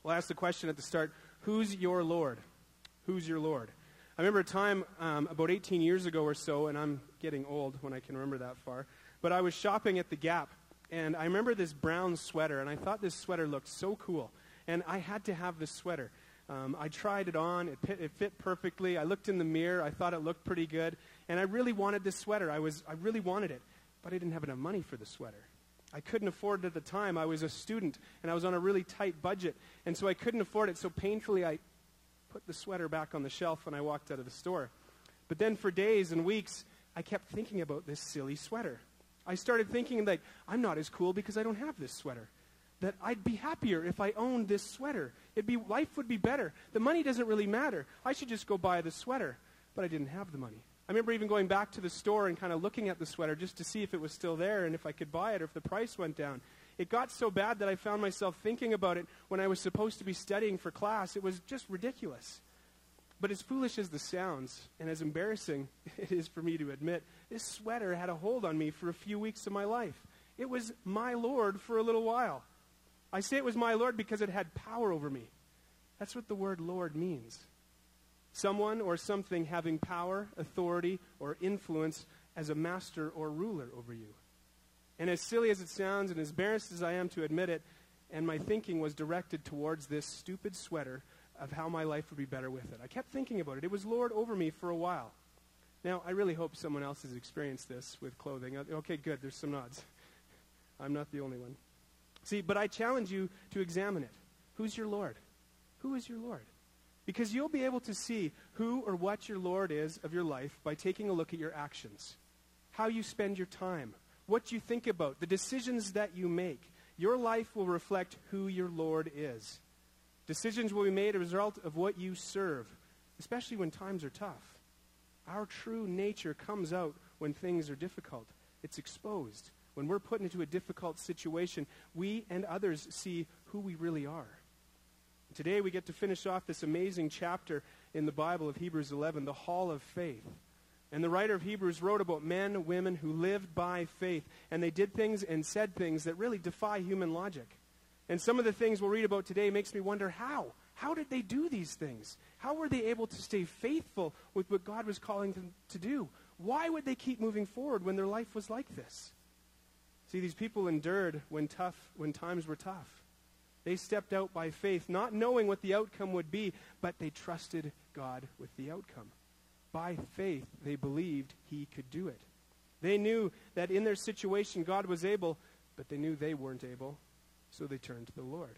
Well, I asked the question at the start, who's your Lord? Who's your Lord? I remember a time about 18 years ago or so, and I'm getting old when I can remember that far, but I was shopping at the Gap, and I remember this brown sweater, and I thought this sweater looked so cool, and I had to have this sweater. I tried it on. It fit perfectly. I looked in the mirror. I thought it looked pretty good, and I really wanted this sweater. I really wanted it, but I didn't have enough money for the sweater. I couldn't afford it at the time. I was a student, and I was on a really tight budget, and so I couldn't afford it. So painfully, I put the sweater back on the shelf when I walked out of the store. But then for days and weeks, I kept thinking about this silly sweater. I started thinking, like, I'm not as cool because I don't have this sweater. That I'd be happier if I owned this sweater. Life would be better. The money doesn't really matter. I should just go buy the sweater. But I didn't have the money. I remember even going back to the store and kind of looking at the sweater just to see if it was still there and if I could buy it or if the price went down. It got so bad that I found myself thinking about it when I was supposed to be studying for class. It was just ridiculous. But as foolish as this sounds, and as embarrassing it is for me to admit, this sweater had a hold on me for a few weeks of my life. It was my Lord for a little while. I say it was my Lord because it had power over me. That's what the word Lord means. Someone or something having power, authority, or influence as a master or ruler over you. And as silly as it sounds, and as embarrassed as I am to admit it, and my thinking was directed towards this stupid sweater of how my life would be better with it. I kept thinking about it. It was Lord over me for a while. Now, I really hope someone else has experienced this with clothing. Okay, good. There's some nods. I'm not the only one. See, but I challenge you to examine it. Who's your Lord? Who is your Lord? Because you'll be able to see who or what your Lord is of your life by taking a look at your actions, how you spend your time, what you think about, the decisions that you make. Your life will reflect who your Lord is. Decisions will be made as a result of what you serve, especially when times are tough. Our true nature comes out when things are difficult. It's exposed. When we're put into a difficult situation, we and others see who we really are. Today we get to finish off this amazing chapter in the Bible of Hebrews 11, the Hall of Faith. And the writer of Hebrews wrote about men and women who lived by faith, and they did things and said things that really defy human logic. And some of the things we'll read about today makes me wonder how. How did they do these things? How were they able to stay faithful with what God was calling them to do? Why would they keep moving forward when their life was like this? See, these people endured when times were tough. They stepped out by faith, not knowing what the outcome would be, but they trusted God with the outcome. By faith, they believed He could do it. They knew that in their situation, God was able, but they knew they weren't able, so they turned to the Lord.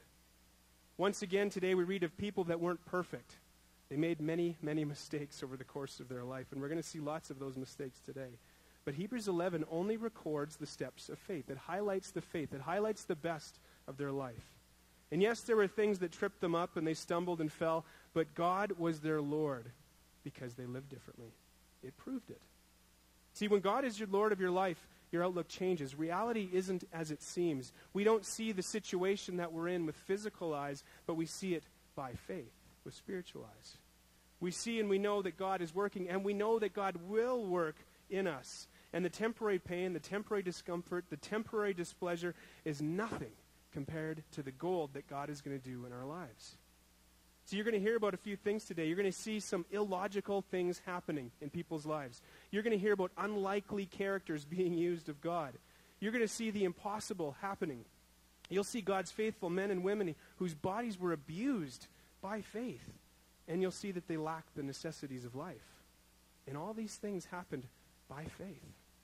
Once again, today we read of people that weren't perfect. They made many, many mistakes over the course of their life, and we're going to see lots of those mistakes today. But Hebrews 11 only records the steps of faith. It highlights the faith. It highlights the best of their life. And yes, there were things that tripped them up and they stumbled and fell, but God was their Lord because they lived differently. It proved it. See, when God is your Lord of your life, your outlook changes. Reality isn't as it seems. We don't see the situation that we're in with physical eyes, but we see it by faith, with spiritual eyes. We see and we know that God is working, and we know that God will work in us. And the temporary pain, the temporary discomfort, the temporary displeasure is nothing compared to the gold that God is going to do in our lives. So you're going to hear about a few things today. You're going to see some illogical things happening in people's lives. You're going to hear about unlikely characters being used of God. You're going to see the impossible happening. You'll see God's faithful men and women whose bodies were abused by faith. And you'll see that they lacked the necessities of life. And all these things happened by faith.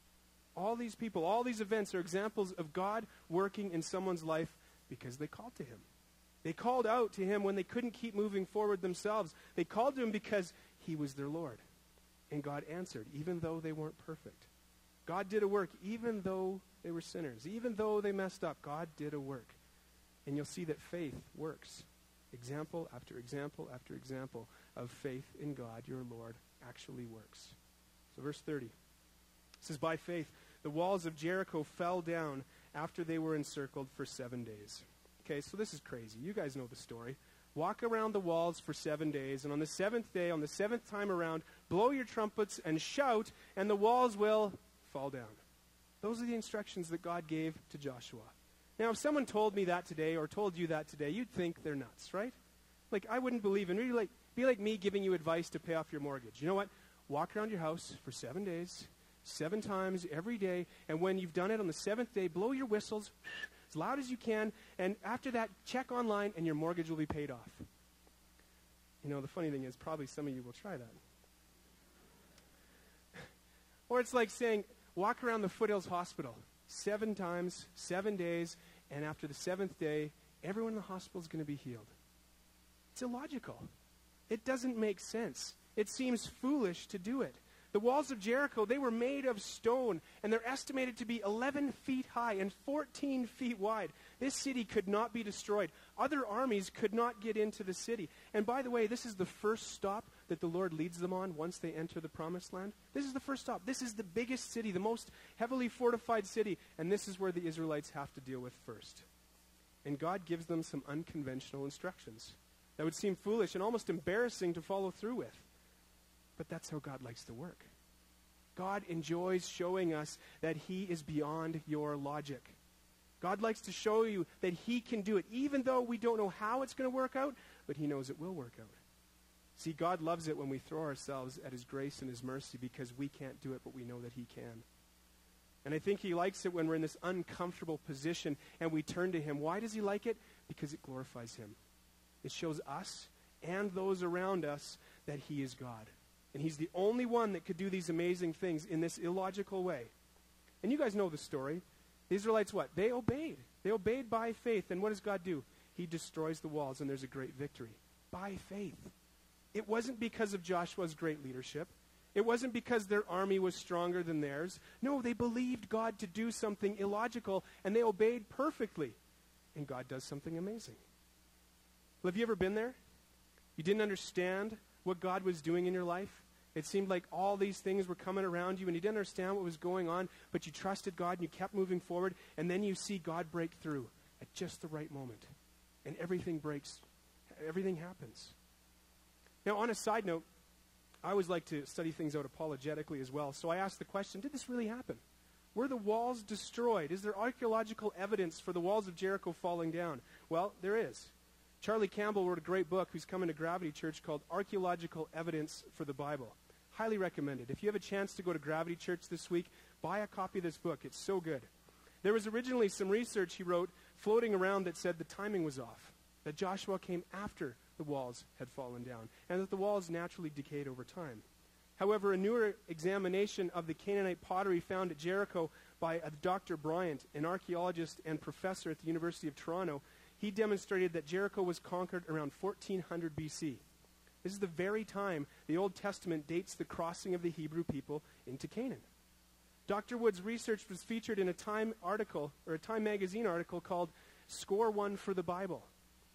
All these people, all these events are examples of God working in someone's life because they called to Him. They called out to Him when they couldn't keep moving forward themselves. They called to Him because He was their Lord. And God answered, even though they weren't perfect. God did a work, even though they were sinners. Even though they messed up, God did a work. And you'll see that faith works. Example after example after example of faith in God, your Lord, actually works. So verse 30. It says, by faith, the walls of Jericho fell down after they were encircled for 7 days. Okay, so this is crazy. You guys know the story. Walk around the walls for 7 days, and on the seventh day, on the seventh time around, blow your trumpets and shout, and the walls will fall down. Those are the instructions that God gave to Joshua. Now, if someone told me that today or told you that today, you'd think they're nuts, right? Like, I wouldn't believe in really be like me giving you advice to pay off your mortgage. You know what? Walk around your house for 7 days, 7 times every day, and when you've done it on the 7th day, blow your whistles as loud as you can, and after that, check online, and your mortgage will be paid off. You know, the funny thing is, probably some of you will try that. Or it's like saying, walk around the Foothills Hospital 7 times, 7 days, and after the 7th day, everyone in the hospital is going to be healed. It's illogical. It doesn't make sense. It seems foolish to do it. The walls of Jericho, they were made of stone, and they're estimated to be 11 feet high and 14 feet wide. This city could not be destroyed. Other armies could not get into the city. And by the way, this is the first stop that the Lord leads them on once they enter the Promised Land. This is the first stop. This is the biggest city, the most heavily fortified city, and this is where the Israelites have to deal with first. And God gives them some unconventional instructions that would seem foolish and almost embarrassing to follow through with. But that's how God likes to work. God enjoys showing us that he is beyond your logic. God likes to show you that he can do it, even though we don't know how it's going to work out, but he knows it will work out. See, God loves it when we throw ourselves at his grace and his mercy because we can't do it, but we know that he can. And I think he likes it when we're in this uncomfortable position and we turn to him. Why does he like it? Because it glorifies him. It shows us and those around us that he is God. And he's the only one that could do these amazing things in this illogical way. And you guys know the story. The Israelites, what? They obeyed. They obeyed by faith. And what does God do? He destroys the walls, and there's a great victory. By faith. It wasn't because of Joshua's great leadership. It wasn't because their army was stronger than theirs. No, they believed God to do something illogical, and they obeyed perfectly. And God does something amazing. Well, have you ever been there? You didn't understand what God was doing in your life? It seemed like all these things were coming around you and you didn't understand what was going on, but you trusted God and you kept moving forward, and then you see God break through at just the right moment. And everything breaks. Everything happens. Now, on a side note, I always like to study things out apologetically as well. So I asked the question, did this really happen? Were the walls destroyed? Is there archaeological evidence for the walls of Jericho falling down? Well, there is. Charlie Campbell wrote a great book who's coming to Gravity Church called Archaeological Evidence for the Bible. Highly recommended. If you have a chance to go to Gravity Church this week, buy a copy of this book. It's so good. There was originally some research he wrote floating around that said the timing was off, that Joshua came after the walls had fallen down, and that the walls naturally decayed over time. However, a newer examination of the Canaanite pottery found at Jericho by Dr. Bryant, an archaeologist and professor at the University of Toronto, he demonstrated that Jericho was conquered around 1400 BC. This is the very time the Old Testament dates the crossing of the Hebrew people into Canaan. Dr. Wood's research was featured in a Time article, or a Time magazine article called Score One for the Bible.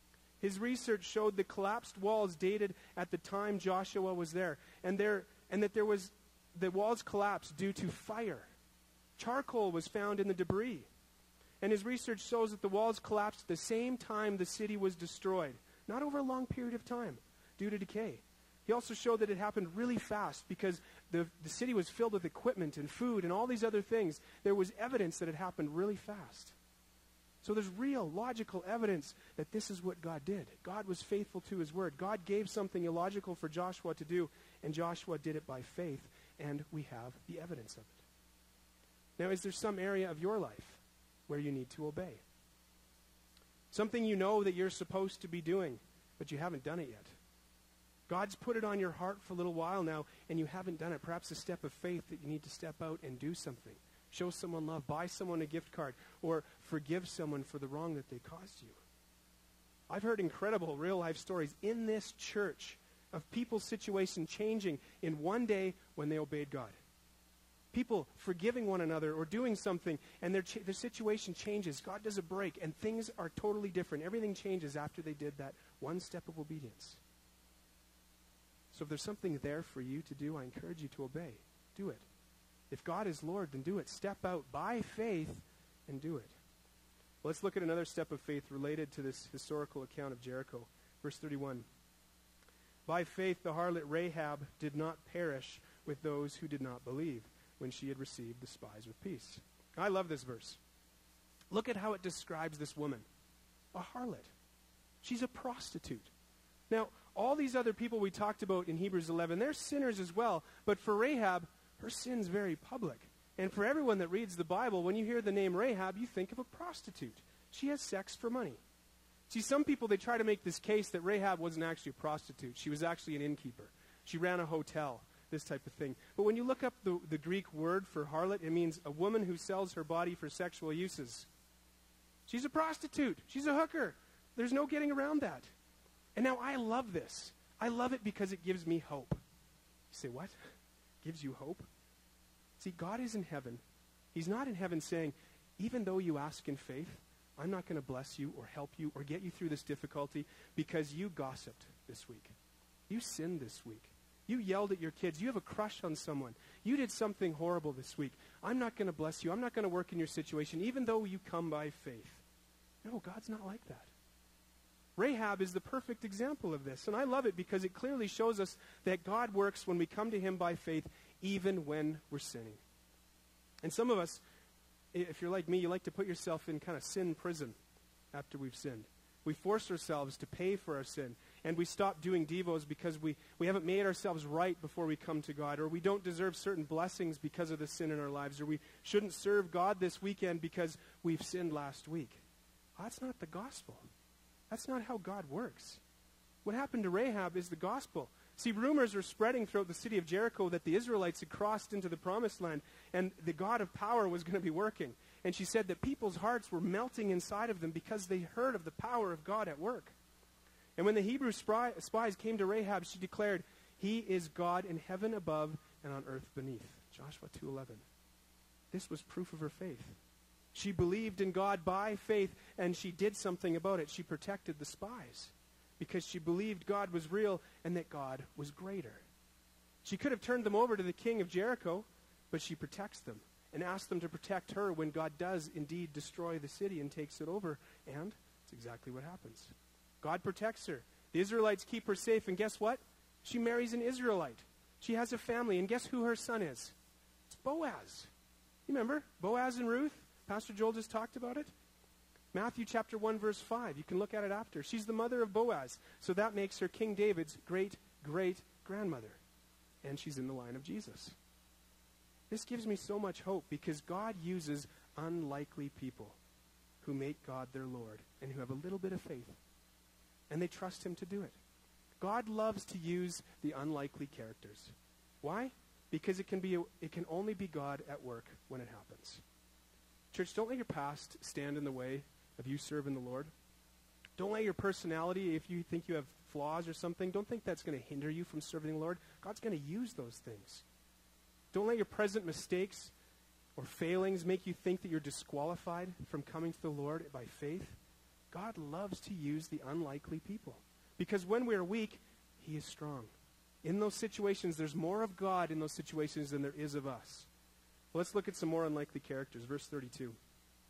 His research showed the collapsed walls dated at the time Joshua was there, and that the walls collapsed due to fire. Charcoal was found in the debris. And his research shows that the walls collapsed at the same time the city was destroyed, not over a long period of time, due to decay. He also showed that it happened really fast because the city was filled with equipment and food and all these other things. There was evidence that it happened really fast. So there's real, logical evidence that this is what God did. God was faithful to his word. God gave something illogical for Joshua to do, and Joshua did it by faith, and we have the evidence of it. Now, is there some area of your life where you need to obey? Something you know that you're supposed to be doing, but you haven't done it yet. God's put it on your heart for a little while now, and you haven't done it. Perhaps a step of faith that you need to step out and do something. Show someone love. Buy someone a gift card. Or forgive someone for the wrong that they caused you. I've heard incredible real-life stories in this church of people's situation changing in one day when they obeyed God. People forgiving one another or doing something, and their situation changes. God does a break, and things are totally different. Everything changes after they did that one step of obedience. So if there's something there for you to do, I encourage you to obey. Do it. If God is Lord, then do it. Step out by faith and do it. Well, let's look at another step of faith related to this historical account of Jericho. Verse 31. By faith, the harlot Rahab did not perish with those who did not believe when she had received the spies with peace. I love this verse. Look at how it describes this woman. A harlot. She's a prostitute. Now, all these other people we talked about in Hebrews 11, they're sinners as well. But for Rahab, her sin's very public. And for everyone that reads the Bible, when you hear the name Rahab, you think of a prostitute. She has sex for money. See, some people, they try to make this case that Rahab wasn't actually a prostitute. She was actually an innkeeper. She ran a hotel, this type of thing. But when you look up the Greek word for harlot, it means a woman who sells her body for sexual uses. She's a prostitute. She's a hooker. There's no getting around that. And now I love this. I love it because it gives me hope. You say, what? Gives you hope? See, God is in heaven. He's not in heaven saying, even though you ask in faith, I'm not going to bless you or help you or get you through this difficulty because you gossiped this week. You sinned this week. You yelled at your kids. You have a crush on someone. You did something horrible this week. I'm not going to bless you. I'm not going to work in your situation, even though you come by faith. No, God's not like that. Rahab is the perfect example of this, and I love it because it clearly shows us that God works when we come to him by faith, even when we're sinning. And some of us, if you're like me, you like to put yourself in kind of sin prison after we've sinned. We force ourselves to pay for our sin, and we stop doing devos because we haven't made ourselves right before we come to God, or we don't deserve certain blessings because of the sin in our lives, or we shouldn't serve God this weekend because we've sinned last week. That's not the gospel. That's not how God works. What happened to Rahab is the gospel. See, rumors were spreading throughout the city of Jericho that the Israelites had crossed into the promised land and the God of power was going to be working. And she said that people's hearts were melting inside of them because they heard of the power of God at work. And when the Hebrew spies came to Rahab, she declared, he is God in heaven above and on earth beneath. Joshua 2:11. This was proof of her faith. She believed in God by faith, and she did something about it. She protected the spies because she believed God was real and that God was greater. She could have turned them over to the king of Jericho, but she protects them and asks them to protect her when God does indeed destroy the city and takes it over. And it's exactly what happens. God protects her. The Israelites keep her safe, and guess what? She marries an Israelite. She has a family, and guess who her son is? It's Boaz. You remember Boaz and Ruth? Pastor Joel just talked about it. Matthew chapter 1, verse 5. You can look at it after. She's the mother of Boaz. So that makes her King David's great-great-grandmother. And she's in the line of Jesus. This gives me so much hope because God uses unlikely people who make God their Lord and who have a little bit of faith. And they trust him to do it. God loves to use the unlikely characters. Why? Because it can only be God at work when it happens. Church, don't let your past stand in the way of you serving the Lord. Don't let your personality, if you think you have flaws or something, don't think that's going to hinder you from serving the Lord. God's going to use those things. Don't let your present mistakes or failings make you think that you're disqualified from coming to the Lord by faith. God loves to use the unlikely people. Because when we're weak, he is strong. In those situations, there's more of God in those situations than there is of us. Let's look at some more unlikely characters. Verse 32. It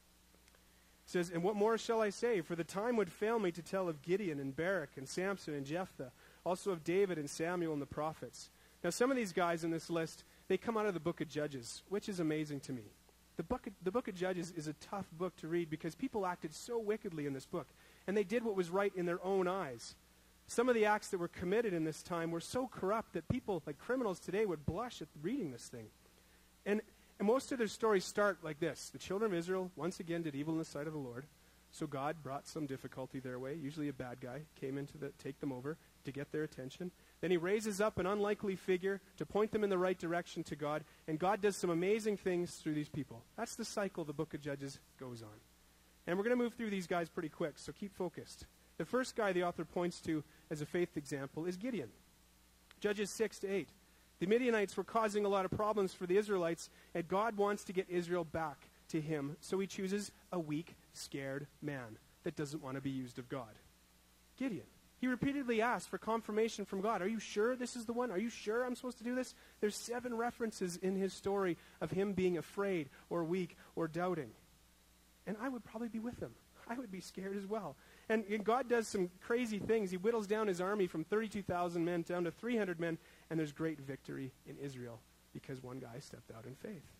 says, and what more shall I say? For the time would fail me to tell of Gideon and Barak and Samson and Jephthah, also of David and Samuel and the prophets. Now some of these guys in this list, they come out of the book of Judges, which is amazing to me. The book of Judges is a tough book to read because people acted so wickedly in this book. And they did what was right in their own eyes. Some of the acts that were committed in this time were so corrupt that people, like criminals today, would blush at reading this thing. And most of their stories start like this. The children of Israel once again did evil in the sight of the Lord. So God brought some difficulty their way. Usually a bad guy came in to take them over to get their attention. Then he raises up an unlikely figure to point them in the right direction to God. And God does some amazing things through these people. That's the cycle the book of Judges goes on. And we're going to move through these guys pretty quick, so keep focused. The first guy the author points to as a faith example is Gideon. Judges 6-8. The Midianites were causing a lot of problems for the Israelites, and God wants to get Israel back to him, so he chooses a weak, scared man that doesn't want to be used of God. Gideon. He repeatedly asked for confirmation from God. Are you sure this is the one? Are you sure I'm supposed to do this? There's 7 references in his story of him being afraid or weak or doubting. And I would probably be with him. I would be scared as well. And God does some crazy things. He whittles down his army from 32,000 men down to 300 men, and there's great victory in Israel because one guy stepped out in faith.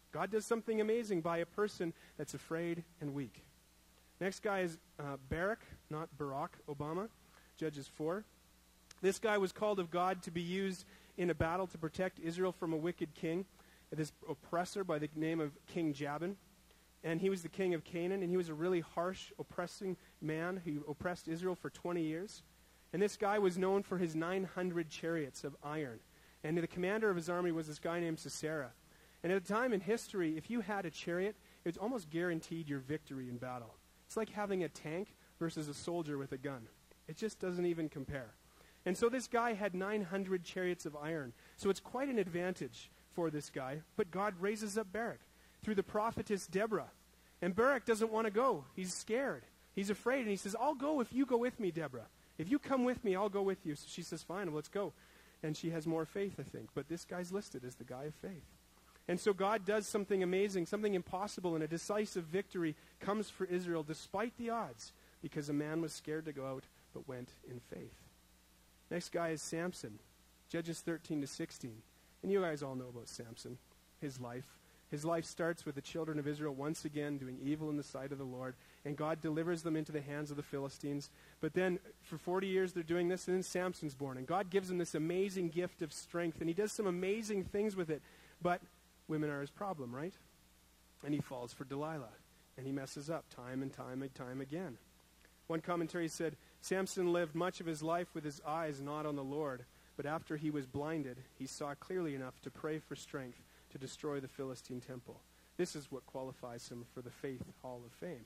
God does something amazing by a person that's afraid and weak. Next guy is Barack, not Barack Obama, Judges 4. This guy was called of God to be used in a battle to protect Israel from a wicked king, this oppressor by the name of King Jabin. And he was the king of Canaan, and he was a really harsh, oppressing man who oppressed Israel for 20 years. And this guy was known for his 900 chariots of iron. And the commander of his army was this guy named Sisera. And at a time in history, if you had a chariot, it was almost guaranteed your victory in battle. It's like having a tank versus a soldier with a gun. It just doesn't even compare. And so this guy had 900 chariots of iron. So it's quite an advantage for this guy. But God raises up Barak through the prophetess Deborah. And Barak doesn't want to go. He's scared. He's afraid. And he says, I'll go if you go with me, Deborah. If you come with me, I'll go with you. So she says, fine, let's go. And she has more faith, I think. But this guy's listed as the guy of faith. And so God does something amazing, something impossible, and a decisive victory comes for Israel despite the odds, because a man was scared to go out but went in faith. Next guy is Samson, Judges 13 to 16. And you guys all know about Samson, his life. His life starts with the children of Israel once again doing evil in the sight of the Lord, and God delivers them into the hands of the Philistines. But then for 40 years they're doing this, and then Samson's born, and God gives him this amazing gift of strength, and he does some amazing things with it. But women are his problem, right? And he falls for Delilah, and he messes up time and time again. One commentary said, Samson lived much of his life with his eyes not on the Lord, but after he was blinded, he saw clearly enough to pray for strength to destroy the Philistine temple. This is what qualifies him for the Faith Hall of Fame.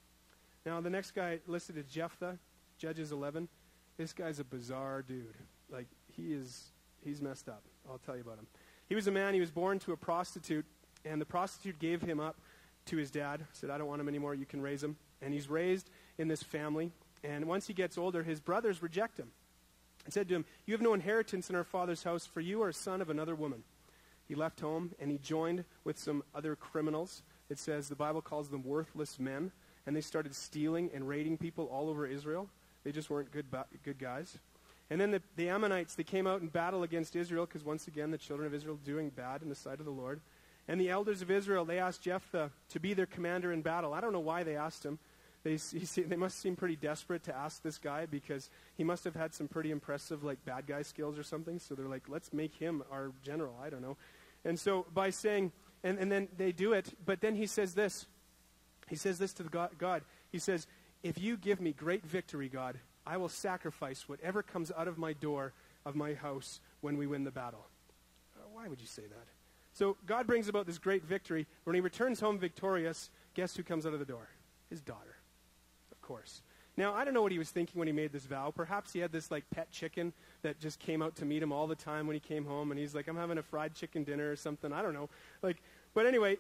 Now, the next guy listed is Jephthah, Judges 11. This guy's a bizarre dude. Like, he's messed up. I'll tell you about him. He was a man, he was born to a prostitute, and the prostitute gave him up to his dad. Said, I don't want him anymore, you can raise him. And he's raised in this family, and once he gets older, his brothers reject him and said to him, you have no inheritance in our father's house, for you are a son of another woman. He left home, and he joined with some other criminals. It says, the Bible calls them worthless men, and they started stealing and raiding people all over Israel. They just weren't good guys. And then the Ammonites, they came out in battle against Israel, because once again, the children of Israel doing bad in the sight of the Lord. And the elders of Israel, they asked Jephthah to be their commander in battle. I don't know why they asked him. They must seem pretty desperate to ask this guy, because he must have had some pretty impressive, like, bad guy skills or something. So they're like, let's make him our general. I don't know. And so by saying, and then they do it, but then he says this. He says this to God. He says, if you give me great victory, God, I will sacrifice whatever comes out of my door of my house when we win the battle. Why would you say that? So God brings about this great victory. When he returns home victorious, guess who comes out of the door? His daughter, of course. Now, I don't know what he was thinking when he made this vow. Perhaps he had this, like, pet chicken that just came out to meet him all the time when he came home, and he's like, I'm having a fried chicken dinner or something. I don't know. Like, but anyway,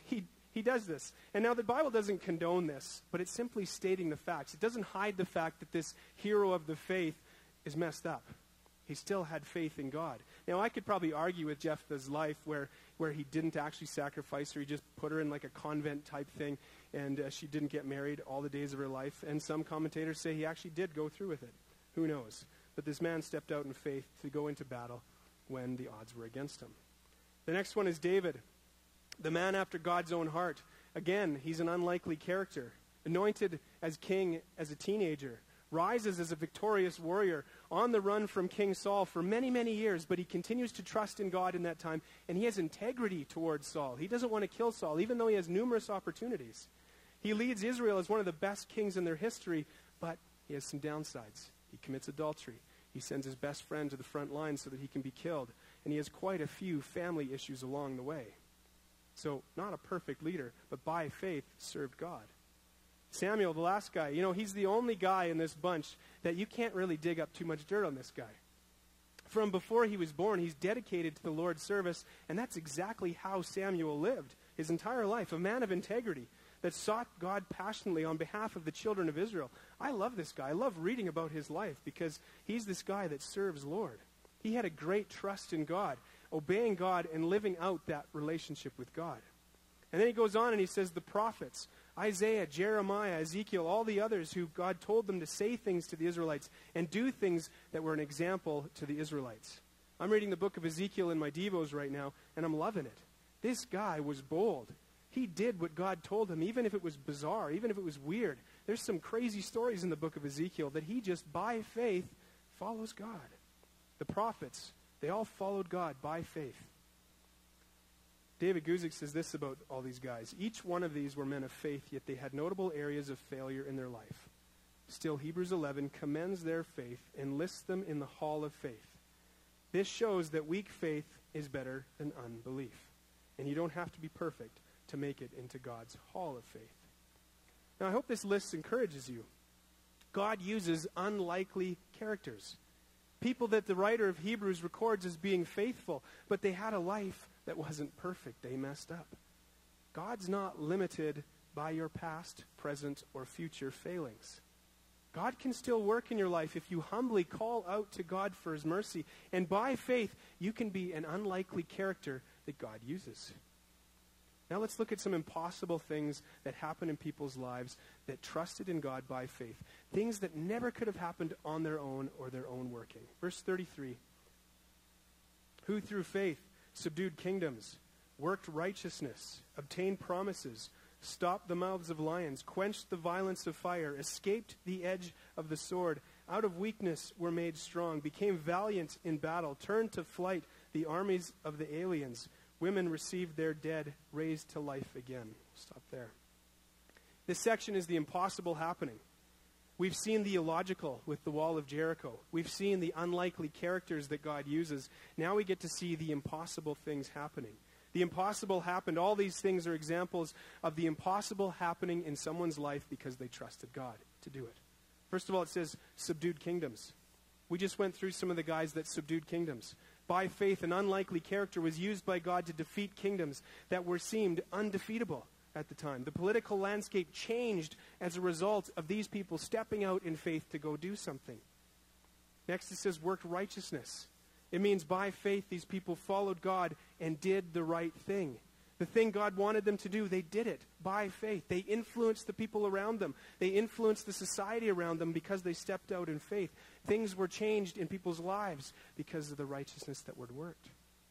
he does this. And now the Bible doesn't condone this, but it's simply stating the facts. It doesn't hide the fact that this hero of the faith is messed up. He still had faith in God. Now, I could probably argue with Jephthah's life where he didn't actually sacrifice her. He just put her in like a convent type thing, and she didn't get married all the days of her life. And some commentators say he actually did go through with it. Who knows? But this man stepped out in faith to go into battle when the odds were against him. The next one is David, the man after God's own heart. Again, he's an unlikely character. Anointed as king as a teenager. Rises as a victorious warrior on the run from King Saul for many, many years, but he continues to trust in God in that time, and he has integrity towards Saul. He doesn't want to kill Saul, even though he has numerous opportunities. He leads Israel as one of the best kings in their history, but he has some downsides. He commits adultery. He sends his best friend to the front line so that he can be killed, and he has quite a few family issues along the way. So, not a perfect leader, but by faith served God. Samuel, the last guy, he's the only guy in this bunch that you can't really dig up too much dirt on this guy. From before he was born, he's dedicated to the Lord's service, and that's exactly how Samuel lived his entire life, a man of integrity that sought God passionately on behalf of the children of Israel. I love this guy. I love reading about his life because he's this guy that serves Lord. He had a great trust in God, obeying God and living out that relationship with God. And then he goes on and he says the prophets, Isaiah, Jeremiah, Ezekiel, all the others who God told them to say things to the Israelites and do things that were an example to the Israelites. I'm reading the book of Ezekiel in my Devos right now, and I'm loving it. This guy was bold. He did what God told him, even if it was bizarre, even if it was weird. There's some crazy stories in the book of Ezekiel that he just, by faith, follows God. The prophets, they all followed God by faith. David Guzik says this about all these guys. Each one of these were men of faith, yet they had notable areas of failure in their life. Still, Hebrews 11 commends their faith and lists them in the hall of faith. This shows that weak faith is better than unbelief. And you don't have to be perfect to make it into God's hall of faith. Now, I hope this list encourages you. God uses unlikely characters. People that the writer of Hebrews records as being faithful, but they had a life that wasn't perfect. They messed up. God's not limited by your past, present, or future failings. God can still work in your life if you humbly call out to God for his mercy. And by faith, you can be an unlikely character that God uses. Now let's look at some impossible things that happen in people's lives that trusted in God by faith. Things that never could have happened on their own or their own working. Verse 33. Who through faith subdued kingdoms, worked righteousness, obtained promises, stopped the mouths of lions, quenched the violence of fire, escaped the edge of the sword, out of weakness were made strong, became valiant in battle, turned to flight the armies of the aliens. Women received their dead, raised to life again. Stop there. This section is the impossible happening. We've seen the illogical with the wall of Jericho. We've seen the unlikely characters that God uses. Now we get to see the impossible things happening. The impossible happened. All these things are examples of the impossible happening in someone's life because they trusted God to do it. First of all, it says subdued kingdoms. We just went through some of the guys that subdued kingdoms. By faith, an unlikely character was used by God to defeat kingdoms that were seemed undefeatable at the time. The political landscape changed as a result of these people stepping out in faith to go do something. Next it says worked righteousness. It means by faith these people followed God and did the right thing. The thing God wanted them to do, they did it by faith. They influenced the people around them. They influenced the society around them because they stepped out in faith. Things were changed in people's lives because of the righteousness that were worked.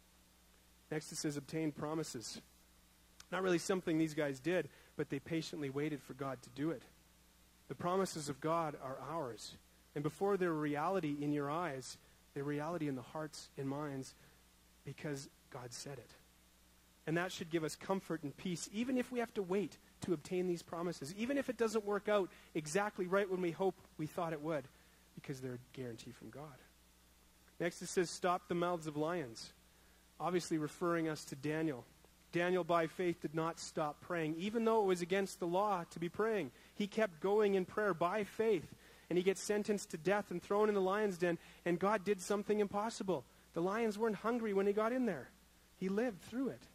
Next it says obtained promises. Not really something these guys did, but they patiently waited for God to do it. The promises of God are ours. And before they're reality in your eyes, they're reality in the hearts and minds because God said it. And that should give us comfort and peace, even if we have to wait to obtain these promises, even if it doesn't work out exactly right when we thought it would, because they're a guarantee from God. Next it says, stop the mouths of lions. Obviously referring us to Daniel. Daniel, by faith, did not stop praying, even though it was against the law to be praying. He kept going in prayer by faith, and he gets sentenced to death and thrown in the lion's den, and God did something impossible. The lions weren't hungry when he got in there. He lived through it.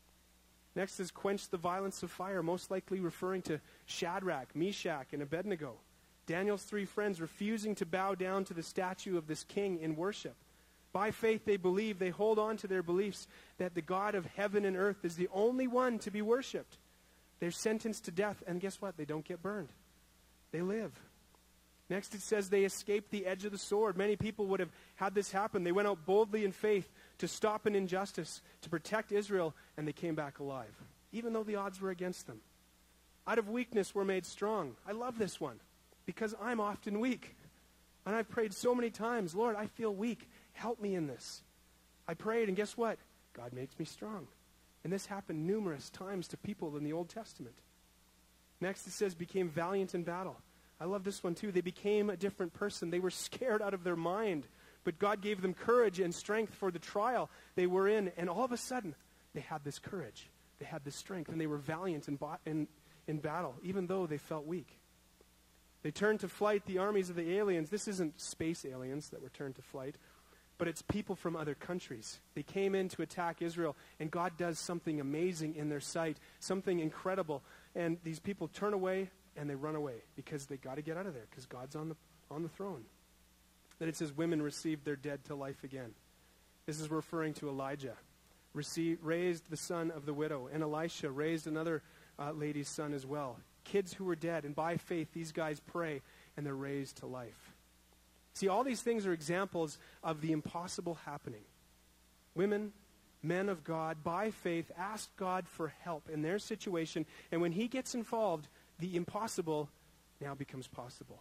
Next is quench the violence of fire, most likely referring to Shadrach, Meshach, and Abednego. Daniel's three friends refusing to bow down to the statue of this king in worship. By faith they believe, they hold on to their beliefs that the God of heaven and earth is the only one to be worshipped. They're sentenced to death, and guess what? They don't get burned. They live. Next it says they escaped the edge of the sword. Many people would have had this happen. They went out boldly in faith to stop an injustice, to protect Israel, and they came back alive, even though the odds were against them. Out of weakness were made strong. I love this one because I'm often weak. And I've prayed so many times, Lord, I feel weak. Help me in this. I prayed, and guess what? God makes me strong. And this happened numerous times to people in the Old Testament. Next it says became valiant in battle. I love this one too. They became a different person. They were scared out of their mind. But God gave them courage and strength for the trial they were in. And all of a sudden, they had this courage. They had this strength. And they were valiant in battle, even though they felt weak. They turned to flight the armies of the aliens. This isn't space aliens that were turned to flight, but it's people from other countries. They came in to attack Israel, and God does something amazing in their sight, something incredible. And these people turn away, and they run away because they got to get out of there because God's on the throne. Then it says women received their dead to life again. This is referring to Elijah. Raised the son of the widow. And Elisha raised another lady's son as well. Kids who were dead. And by faith, these guys pray and they're raised to life. See, all these things are examples of the impossible happening. Women, men of God, by faith, asked God for help in their situation. And when he gets involved, the impossible now becomes possible.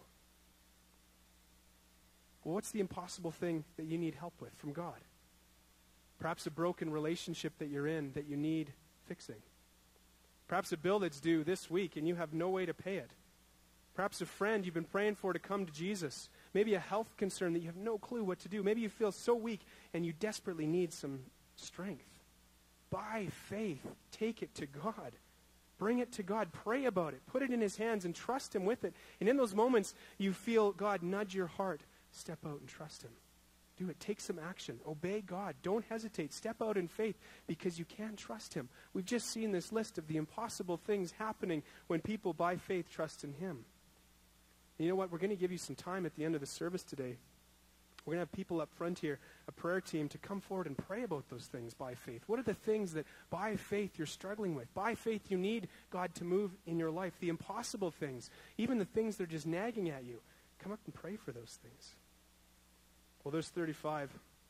Well, what's the impossible thing that you need help with from God? Perhaps a broken relationship that you're in that you need fixing. Perhaps a bill that's due this week and you have no way to pay it. Perhaps a friend you've been praying for to come to Jesus. Maybe a health concern that you have no clue what to do. Maybe you feel so weak and you desperately need some strength. By faith, take it to God. Bring it to God. Pray about it. Put it in his hands and trust him with it. And in those moments, you feel God nudge your heart. Step out and trust him. Do it. Take some action. Obey God. Don't hesitate. Step out in faith because you can trust him. We've just seen this list of the impossible things happening when people by faith trust in him. And you know what? We're going to give you some time at the end of the service today. We're going to have people up front here, a prayer team, to come forward and pray about those things by faith. What are the things that by faith you're struggling with? By faith you need God to move in your life. The impossible things, even the things that are just nagging at you. Come up and pray for those things. Well, verse 35.5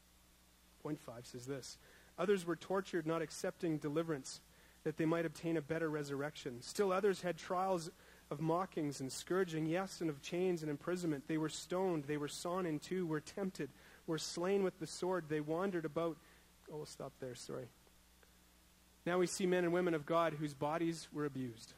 says this. Others were tortured, not accepting deliverance, that they might obtain a better resurrection. Still others had trials of mockings and scourging, yes, and of chains and imprisonment. They were stoned, they were sawn in two, were tempted, were slain with the sword. They wandered about. Oh, we'll stop there, sorry. Now we see men and women of God whose bodies were abused.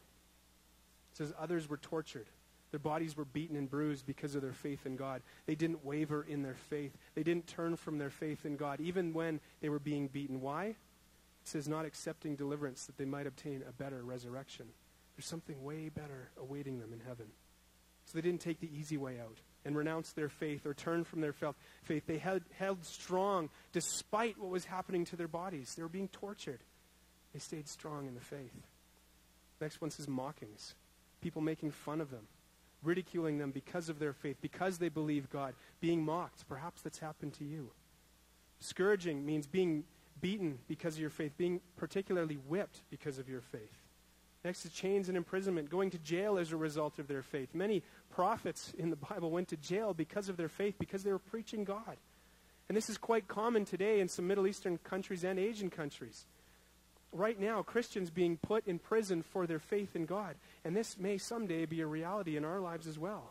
It says others were tortured. Their bodies were beaten and bruised because of their faith in God. They didn't waver in their faith. They didn't turn from their faith in God, even when they were being beaten. Why? It says not accepting deliverance, that they might obtain a better resurrection. There's something way better awaiting them in heaven. So they didn't take the easy way out and renounce their faith or turn from their faith. They held strong despite what was happening to their bodies. They were being tortured. They stayed strong in the faith. Next one says mockings. People making fun of them, ridiculing them because of their faith, because they believe God, being mocked. Perhaps that's happened to you. Scourging means being beaten because of your faith, being particularly whipped because of your faith. Next is chains and imprisonment, going to jail as a result of their faith. Many prophets in the Bible went to jail because of their faith, because they were preaching God. And this is quite common today in some Middle Eastern countries and Asian countries. Right now, Christians being put in prison for their faith in God. And this may someday be a reality in our lives as well.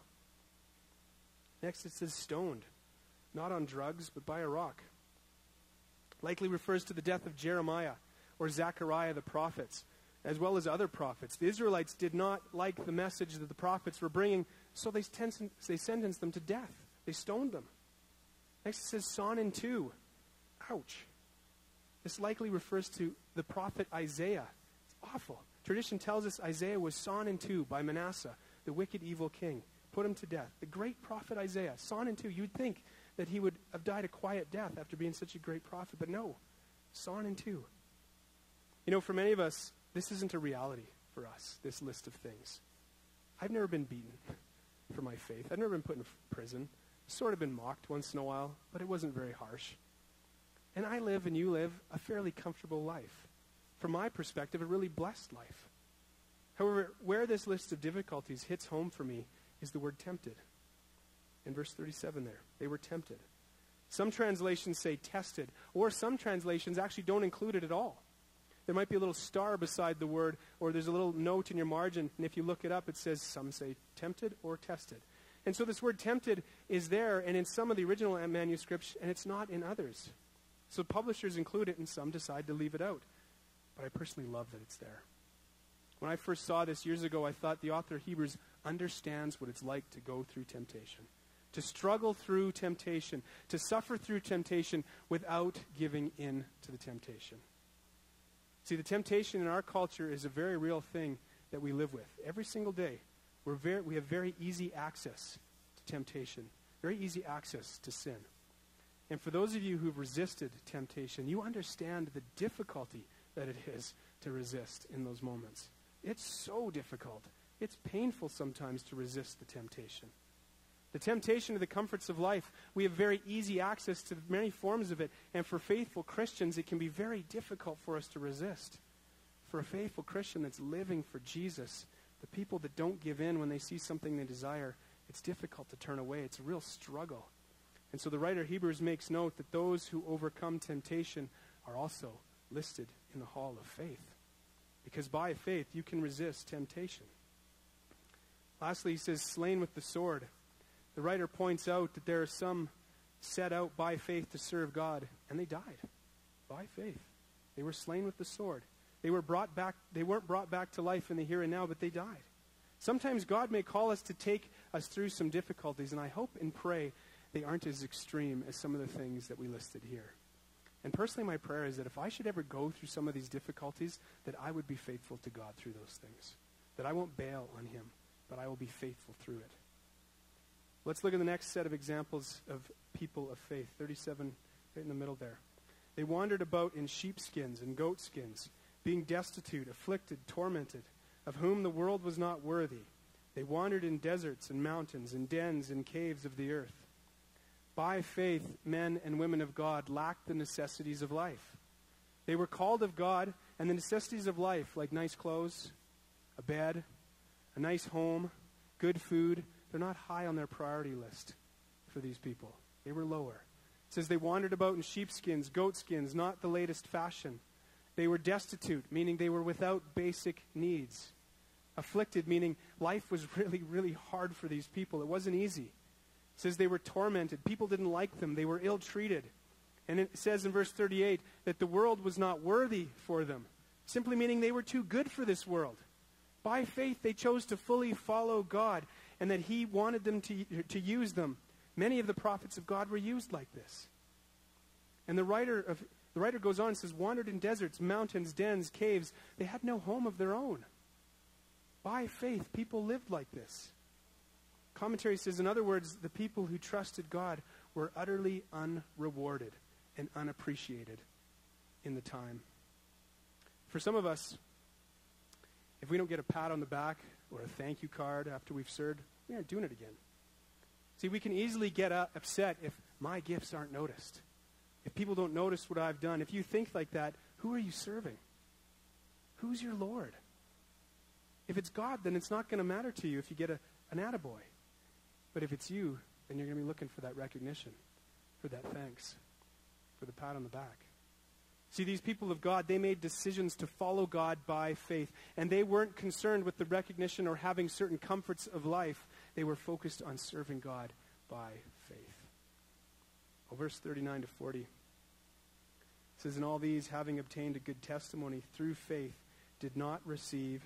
Next it says stoned, not on drugs, but by a rock. Likely refers to the death of Jeremiah or Zechariah the prophets, as well as other prophets. The Israelites did not like the message that the prophets were bringing, so they sentenced them to death. They stoned them. Next it says sawn in two. Ouch. This likely refers to the prophet Isaiah. It's awful. Tradition tells us Isaiah was sawn in two by Manasseh, the wicked, evil king. Put him to death. The great prophet Isaiah, sawn in two. You'd think that he would have died a quiet death after being such a great prophet, but no, sawn in two. You know, for many of us, this isn't a reality for us, this list of things. I've never been beaten for my faith. I've never been put in prison. I've sort of been mocked once in a while, but it wasn't very harsh. And I live and you live a fairly comfortable life. From my perspective, a really blessed life. However, where this list of difficulties hits home for me is the word tempted. In verse 37 there, they were tempted. Some translations say tested, or some translations actually don't include it at all. There might be a little star beside the word, or there's a little note in your margin, and if you look it up, it says some say tempted or tested. And so this word tempted is there, and in some of the original manuscripts, and it's not in others. So publishers include it, and some decide to leave it out. But I personally love that it's there. When I first saw this years ago, I thought the author of Hebrews understands what it's like to go through temptation, to struggle through temptation, to suffer through temptation without giving in to the temptation. See, the temptation in our culture is a very real thing that we live with. Every single day, we have very easy access to temptation, very easy access to sin. And for those of you who've resisted temptation, you understand the difficulty that it is to resist in those moments. It's so difficult. It's painful sometimes to resist the temptation. The temptation of the comforts of life, we have very easy access to many forms of it. And for faithful Christians, it can be very difficult for us to resist. For a faithful Christian that's living for Jesus, the people that don't give in when they see something they desire, it's difficult to turn away. It's a real struggle. And so the writer of Hebrews makes note that those who overcome temptation are also listed in the hall of faith. Because by faith, you can resist temptation. Lastly, he says, slain with the sword. The writer points out that there are some set out by faith to serve God, and they died by faith. They were slain with the sword. They weren't brought back to life in the here and now, but they died. Sometimes God may call us to take us through some difficulties, and I hope and pray they aren't as extreme as some of the things that we listed here. And personally, my prayer is that if I should ever go through some of these difficulties, that I would be faithful to God through those things. That I won't bail on him, but I will be faithful through it. Let's look at the next set of examples of people of faith. 37, right in the middle there. They wandered about in sheepskins and goatskins, being destitute, afflicted, tormented, of whom the world was not worthy. They wandered in deserts and mountains, in dens and caves of the earth. By faith, men and women of God lacked the necessities of life. They were called of God, and the necessities of life, like nice clothes, a bed, a nice home, good food, they're not high on their priority list for these people. They were lower. It says they wandered about in sheepskins, goatskins, not the latest fashion. They were destitute, meaning they were without basic needs. Afflicted, meaning life was really, really hard for these people. It wasn't easy. It says they were tormented. People didn't like them. They were ill-treated. And it says in verse 38 that the world was not worthy for them, simply meaning they were too good for this world. By faith, they chose to fully follow God and that he wanted them to use them. Many of the prophets of God were used like this. And the writer goes on and says, wandered in deserts, mountains, dens, caves. They had no home of their own. By faith, people lived like this. Commentary says, in other words, the people who trusted God were utterly unrewarded and unappreciated in the time. For some of us, if we don't get a pat on the back or a thank you card after we've served, we aren't doing it again. See, we can easily get upset if my gifts aren't noticed. If people don't notice what I've done. If you think like that, who are you serving? Who's your Lord? If it's God, then it's not going to matter to you if you get an attaboy. But if it's you, then you're going to be looking for that recognition, for that thanks, for the pat on the back. See, these people of God, they made decisions to follow God by faith. And they weren't concerned with the recognition or having certain comforts of life. They were focused on serving God by faith. Well, verse 39 to 40 says, and all these, having obtained a good testimony through faith, did not receive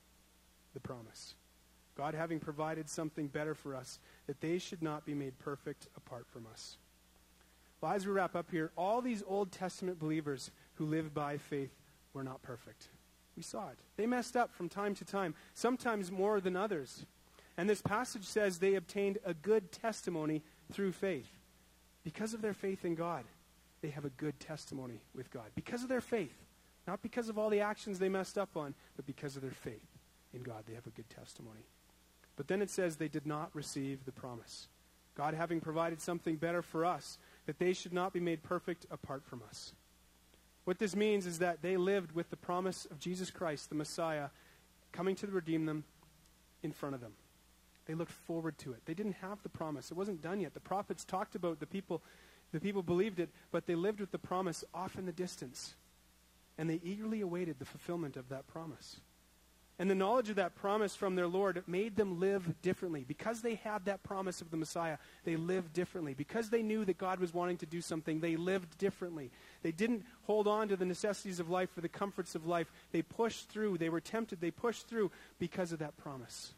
the promise. God having provided something better for us, that they should not be made perfect apart from us. Well, as we wrap up here, all these Old Testament believers who lived by faith were not perfect. We saw it. They messed up from time to time, sometimes more than others. And this passage says they obtained a good testimony through faith. Because of their faith in God, they have a good testimony with God. Because of their faith. Not because of all the actions they messed up on, but because of their faith in God, they have a good testimony. But then it says they did not receive the promise. God having provided something better for us, that they should not be made perfect apart from us. What this means is that they lived with the promise of Jesus Christ, the Messiah, coming to redeem them in front of them. They looked forward to it. They didn't have the promise. It wasn't done yet. The prophets talked about the people believed it, but they lived with the promise off in the distance. And they eagerly awaited the fulfillment of that promise. And the knowledge of that promise from their Lord made them live differently. Because they had that promise of the Messiah, they lived differently. Because they knew that God was wanting to do something, they lived differently. They didn't hold on to the necessities of life or the comforts of life. They pushed through. They were tempted. They pushed through because of that promise.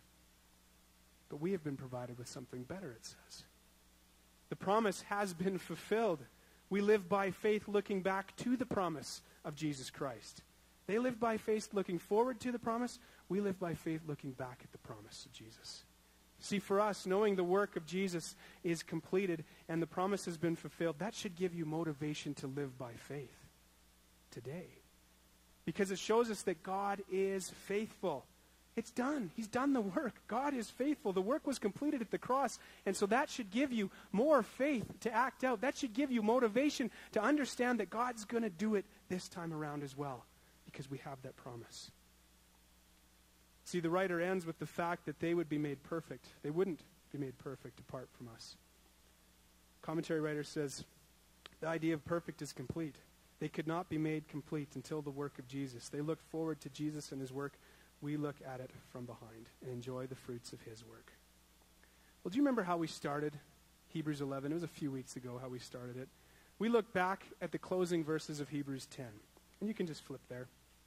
But we have been provided with something better, it says. The promise has been fulfilled. We live by faith looking back to the promise of Jesus Christ. They live by faith looking forward to the promise. We live by faith looking back at the promise of Jesus. See, for us, knowing the work of Jesus is completed and the promise has been fulfilled, that should give you motivation to live by faith today. Because it shows us that God is faithful. It's done. He's done the work. God is faithful. The work was completed at the cross. And so that should give you more faith to act out. That should give you motivation to understand that God's going to do it this time around as well. Because we have that promise. See, the writer ends with the fact that they would be made perfect. They wouldn't be made perfect apart from us. Commentary writer says, the idea of perfect is complete. They could not be made complete until the work of Jesus. They looked forward to Jesus and his work. We look at it from behind and enjoy the fruits of his work. Well, do you remember how we started Hebrews 11? It was a few weeks ago how we started it. We look back at the closing verses of Hebrews 10. And you can just flip there.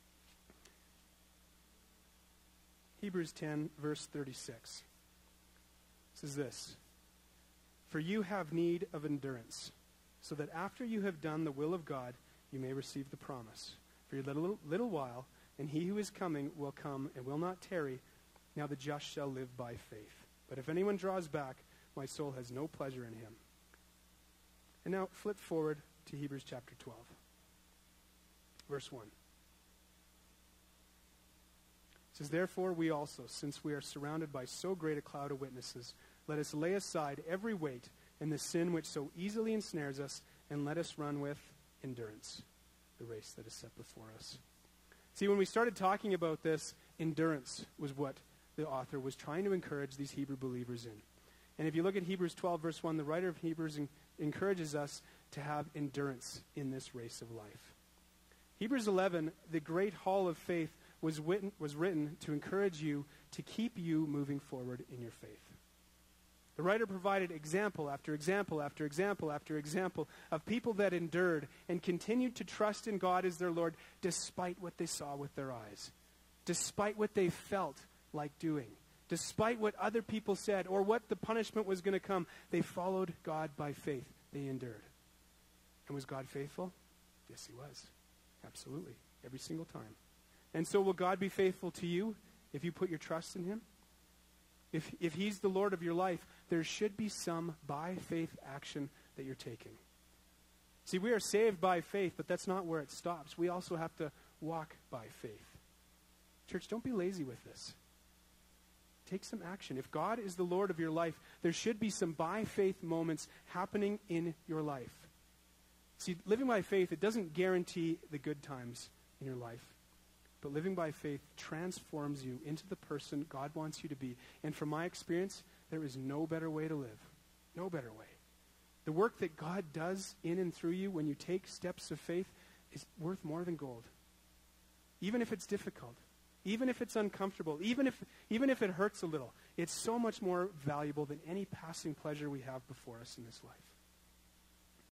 Hebrews 10, verse 36. It says this: "For you have need of endurance, so that after you have done the will of God, you may receive the promise. For a little while, and he who is coming will come and will not tarry. Now the just shall live by faith. But if anyone draws back, my soul has no pleasure in him." And now flip forward to Hebrews chapter 12, verse 1. It says, "Therefore we also, since we are surrounded by so great a cloud of witnesses, let us lay aside every weight and the sin which so easily ensnares us, and let us run with endurance the race that is set before us." See, when we started talking about this, endurance was what the author was trying to encourage these Hebrew believers in. And if you look at Hebrews 12, verse 1, the writer of Hebrews encourages us to have endurance in this race of life. Hebrews 11, the great hall of faith, was written to encourage you, to keep you moving forward in your faith. The writer provided example after example after example after example of people that endured and continued to trust in God as their Lord despite what they saw with their eyes, despite what they felt like doing, despite what other people said or what the punishment was going to come. They followed God by faith. They endured. And was God faithful? Yes, he was. Absolutely. Every single time. And so will God be faithful to you if you put your trust in him? If he's the Lord of your life, there should be some by faith action that you're taking. See, we are saved by faith, but that's not where it stops. We also have to walk by faith. Church, don't be lazy with this. Take some action. If God is the Lord of your life, there should be some by faith moments happening in your life. See, living by faith, it doesn't guarantee the good times in your life. But living by faith transforms you into the person God wants you to be. And from my experience, there is no better way to live. No better way. The work that God does in and through you when you take steps of faith is worth more than gold. Even if it's difficult. Even if it's uncomfortable. Even if it hurts a little. It's so much more valuable than any passing pleasure we have before us in this life.